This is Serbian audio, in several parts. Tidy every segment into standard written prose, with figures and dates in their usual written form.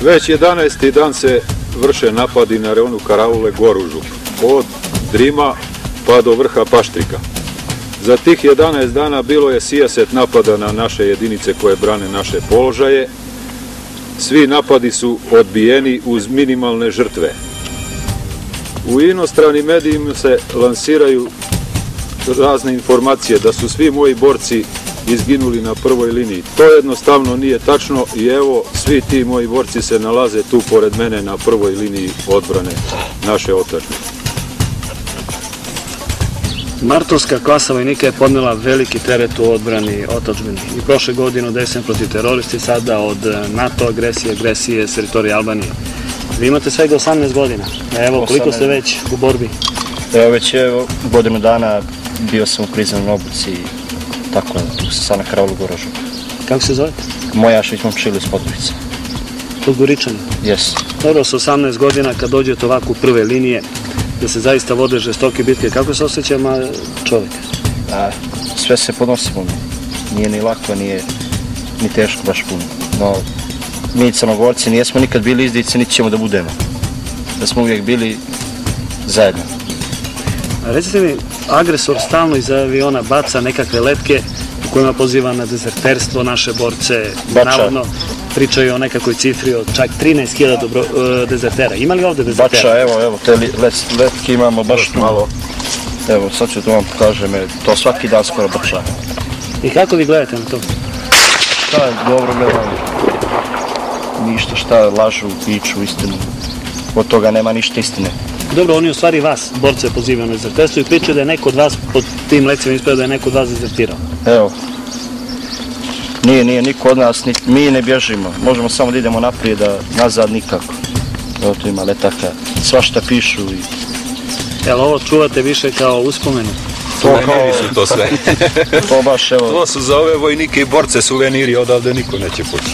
Već 11. dan se vrše napadi na reonu Karaule Goružu, od Drima pa do vrha Paštrika. Za tih 11 dana bilo je sijaset napada na naše jedinice koje brane naše položaje. Svi napadi su odbijeni uz minimalne žrtve. U inostranim medijima se lansiraju razne informacije da su svi moji borci izginuli na prvoj liniji. To jednostavno nije tačno i evo, svi ti moji borci se nalaze tu pored mene na prvoj liniji odbrane naše otadžbine. Martovska klasa vojnika je podnela veliki teret u odbrani otadžbine. I prošle godine desen protiv teroristi, sada od NATO agresije s teritorije Albanije. Vi imate svega 18 godina. Evo, koliko ste već u borbi? Evo, već je godinu dana bio sam u prizemnoj obuci i tako, tu sam sad na Karaulu Goružu. Kako se zovete? Mojašić Momčilo iz Podgorice. Podgoričani? Jes. Dobro, sa 18 godina kad dođete ovako u prve linije, da se zaista vode žestoke bitke, kako se osjeća čovjek? Sve se podnosimo. Nije ni lako, nije ni teško baš puno. No, mi Crnogorci nijesmo nikad bili izdici, niti ćemo da budemo. Da smo uvijek bili zajedno. Recite mi, agresor stalno iz aviona baca nekakve letke u kojima poziva na dezerterstvo naše borce. Navodno pričaju o nekakvoj cifri od čak 13.000 dezertera. Ima li ovdje dezertera? Bača, evo, te letke imamo baš malo. Evo, sad ću to vam pokažem, to svaki dan skoro bača. I kako vi gledate na to? Šta je, dobro gledam. Ništa, šta lažu, piču, istinu. Od toga nema ništa istine. Dobro, oni u stvari vas, borce, pozivaju na dezerterstvo i pričaju da je neko od vas, pod tim lekcijama ispada da je neko od vas dezertirao. Evo, nije niko od nas, mi ne bježimo, možemo samo da idemo naprijed, a nazad nikako. Evo tu ima letaka, svašta pišu i... Jel ovo čuvate više kao uspomenu? Suveniri su to sve. To baš, evo... To su za ove vojnike i borce suveniri, odavde niko neće poći.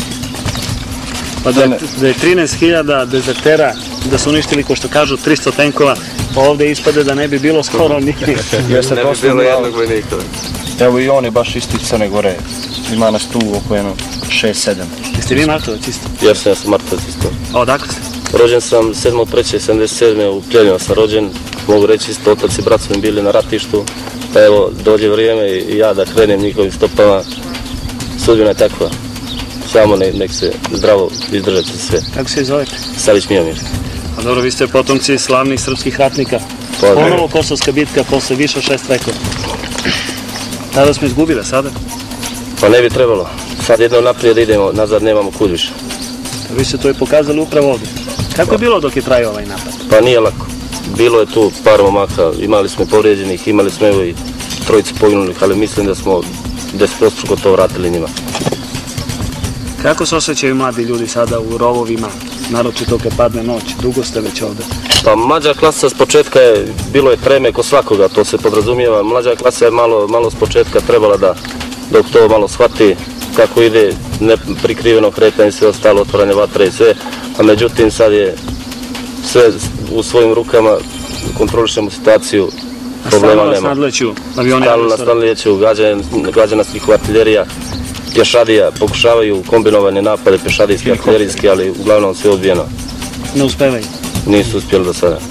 Pa da je 13.000 dezertera, da su uništili, ko što kažu, 300 tenkova, pa ovdje ispade da ne bi bilo skoro ni... Ne bi bilo jednog vojnika. Evo i oni baš isti Crne Gore. Ima nas tu oko 6-7. Jeste vi Martovac isto? Ja sam Martovac isto. A odakle ste? Rođen sam 7.3.77. u Pljeljima sam rođen. Mogu reći isto, otac i brat su mi bili na ratištu. Pa evo, dođe vrijeme i ja da krenem njihovim stopama. Sudbina je takva. Samo nek se zdravo izdržati sve. Kako se zovete? Salić Mijomir. A dobro, vi ste potomci slavnih srpskih ratnika. Ponovo Kosovska bitka posle više od 6 vekova. Tada smo izgubili, sada? Pa ne bi trebalo. Sad jedno naprijed idemo, nazad nemamo kud više. Vi ste to i pokazali upravo ovdje. Kako je bilo dok je trajao ovaj napad? Pa nije lako. Bilo je tu par momaka, imali smo povrijeđenih, imali smo evo i trojice poginulih, ali mislim da smo 10% to vratili njima. Kako se osjećaju mladi ljudi sada u rovovima, naročito kad padne noć? Dugo ste već ovdje? Pa mlađa klasa s početka bilo je treme ko svakoga, to se podrazumijeva. Mlađa klasa je malo s početka trebala da, dok to malo shvati kako ide neprikriveno kretanje, sve ostalo, otvoranje vatre i sve. A međutim sad je sve u svojim rukama, kontrolišemo situaciju, problema nema. Stalno nas nadleću, gađa nas njihova artiljerija. Pješadija, pokušavaju kombinovane napade pješadijski, artilerijski, ali uglavnom sve odbijeno. Ne uspevaju? Nisu uspjeli do sada.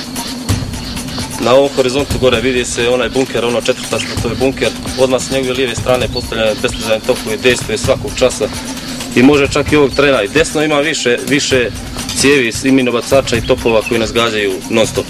Na ovom horizontu gore vidi se onaj bunker, ono četvrta, to je bunker. Odmah s njegove lijeve strane postavljene bestražajne topove, dejstvuje svakog časa i može čak i ovog trena. I desno ima više cijevi, minobacača i topova koji nas gađaju non stop.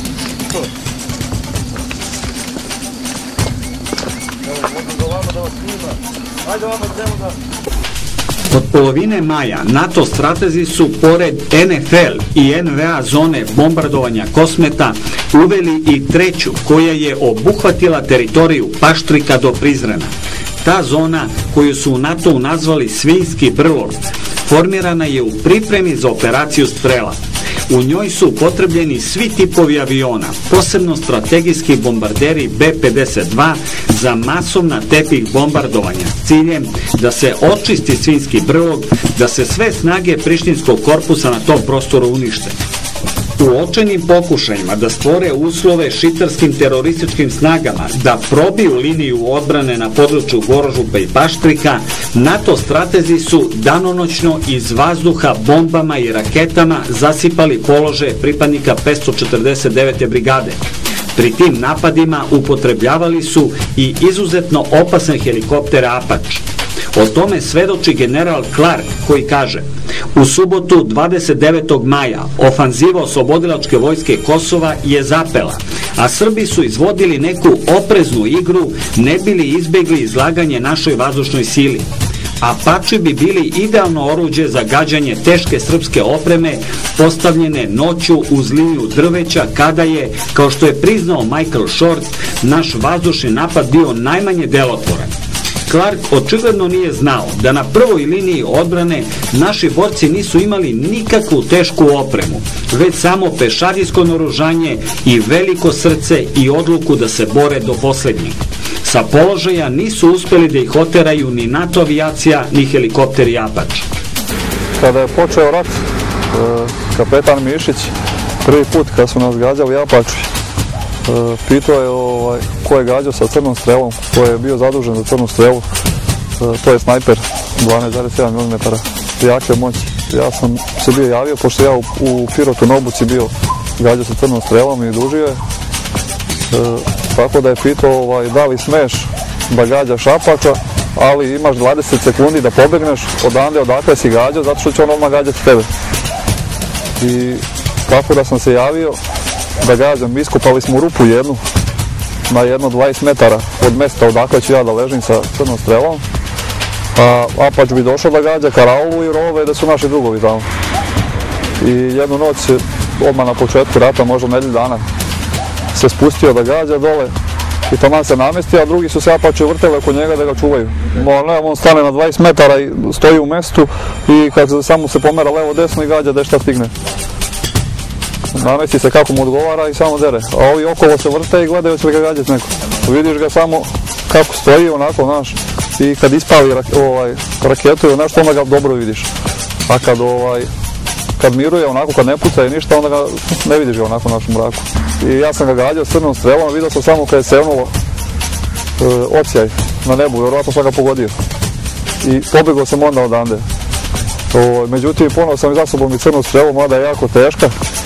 Od polovine maja NATO stratezi su pored NFL i NVA zone bombardovanja Kosmeta uveli i treću koja je obuhvatila teritoriju Paštrika do Prizrena. Ta zona, koju su u NATO-u nazvali Svinjski brlog, formirana je u pripremi za operaciju Strela. U njoj su upotrebljeni svi tipovi aviona, posebno strategijski bombarderi B-52 za masovna tepih bombardovanja s ciljem da se očisti Svinjski brlog, da se sve snage prištinskog korpusa na tom prostoru unište. U očajnim pokušajima da stvore uslove šiptarskim terorističkim snagama da probiju liniju odbrane na području Gorožupa i Paštrika, NATO stratezi su danonoćno iz vazduha bombama i raketama zasipali položaje pripadnika 549. brigade. Pri tim napadima upotrebljavali su i izuzetno opasan helikopter Apache. O tome svedoči general Clark koji kaže: u subotu 29. maja ofanziva oslobodilačke vojske Kosova je zapela, a Srbi su izvodili neku opreznu igru ne bili izbegli izlaganje našoj vazdušnoj sili. Apache bi bili idealno oruđe za gađanje teške srpske opreme postavljene noću uz liniju drveća kada je, kao što je priznao Michael Short, naš vazdušni napad bio najmanje delotvoran. Clark očigledno nije znao da na prvoj liniji odbrane naši borci nisu imali nikakvu tešku opremu, već samo pešadijsko naoružanje i veliko srce i odluku da se bore do poslednjeg. Sa položaja nisu uspeli da ih oteraju ni NATO avijacija, ni helikopteri Apache. Kada je počeo rat, kapetan Mišić, prvi put kad su nas gađali Apache, pitao je ko je gađao sa crnom strelom, ko je bio zadužen za crnu strelu. To je snajper 12,7 mm jake moći. Ja sam se bio javio, pošto ja u Pirotu na obuci bio gađao sa crnom strelom i dužio je. Tako da je pitao da li smeš da gađaš Apache, ali imaš 20 sekundi da pobegneš odakle si gađao, zato što će on odmah gađati tebe. I tako da sam se javio da gađam, iskopali smo rupu jednu, na jedno 20 metara od mesta odakle ću ja da ležim sa crnom strelom, a Apache bi došao da gađa karaulu i rove da su naši drugovi tamo. I jednu noć, odmah na početku rata, možda nedelju dana, se spustio da gađa dole i taman se namestio, a drugi su se Apache vrteli oko njega da ga čuvaju. On stane na 20 metara i stoji u mestu i kad samo se pomera levo desno i gađa da šta stigne. Namesti se kako mu odgovara i samo dere, a ovi okolo se vrte i gledaju će li ga gađati neko. Vidiš ga samo kako stoji onako, znaš, i kad ispavi raketu i nešto, onda ga dobro vidiš. A kad miruje onako, kad ne puca i ništa, onda ga ne vidiš ga onako u našem mraku. I ja sam ga gađao s crnom strelom, vidio sam samo kad je sevnulo odsjaj na nebu, vjerovatno sam ga pogodio. I pobegao sam onda odande. Međutim, ponovo sam za sobom i crnu strelu, mada je jako teška.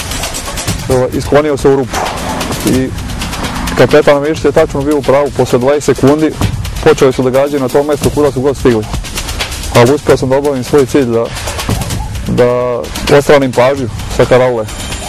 Isklonio se u rupu. I kapetan Mišić je tačno bio u pravu, posle 20 sekundi počeli su da gađaju na tom mestu kuda su god stigli. Ali uspio sam da obavim svoj cilj da ostranim pažnju sa karaule.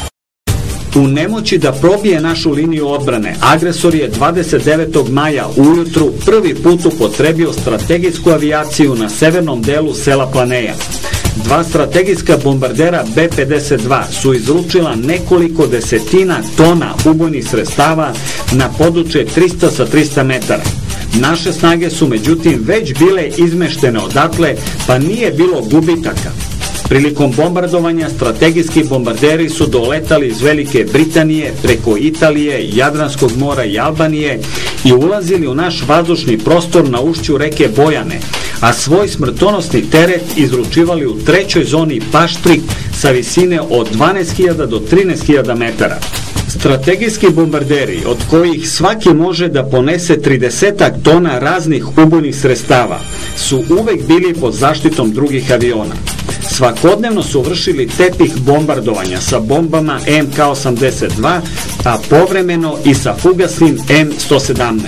U nemoći da probije našu liniju odbrane, agresor je 29. maja ujutru prvi put upotrebio strategijsku avijaciju na severnom delu sela Planeja. Dva strategijska bombardera B-52 su izručila nekoliko desetina tona ubojnih sredstava na područje 300 sa 300 metara. Naše snage su međutim već bile izmeštene odatle, pa nije bilo gubitaka. Prilikom bombardovanja strategijski bombarderi su doletali iz Velike Britanije preko Italije, Jadranskog mora i Albanije i ulazili u naš vazdušni prostor na ušću reke Bojane, a svoj smrtonosni teret izručivali u trećoj zoni Paštrik sa visine od 12.000 do 13.000 metara. Strategijski bombarderi, od kojih svaki može da ponese 30 tona raznih ubojnih sredstava, su uvek bili pod zaštitom drugih aviona. Svakodnevno su vršili tepih bombardovanja sa bombama MK-82, a povremeno i sa fugasnim M117.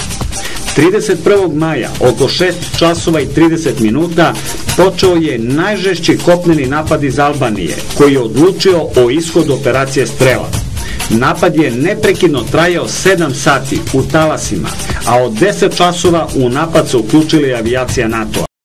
31. maja oko 6 časova i 30 minuta počeo je najžešći kopneni napad iz Albanije, koji je odlučio o ishodu operacije Strela. Napad je neprekidno trajao 7 sati u talasima, a od 10 časova u napad se uključila avijacija NATO-a.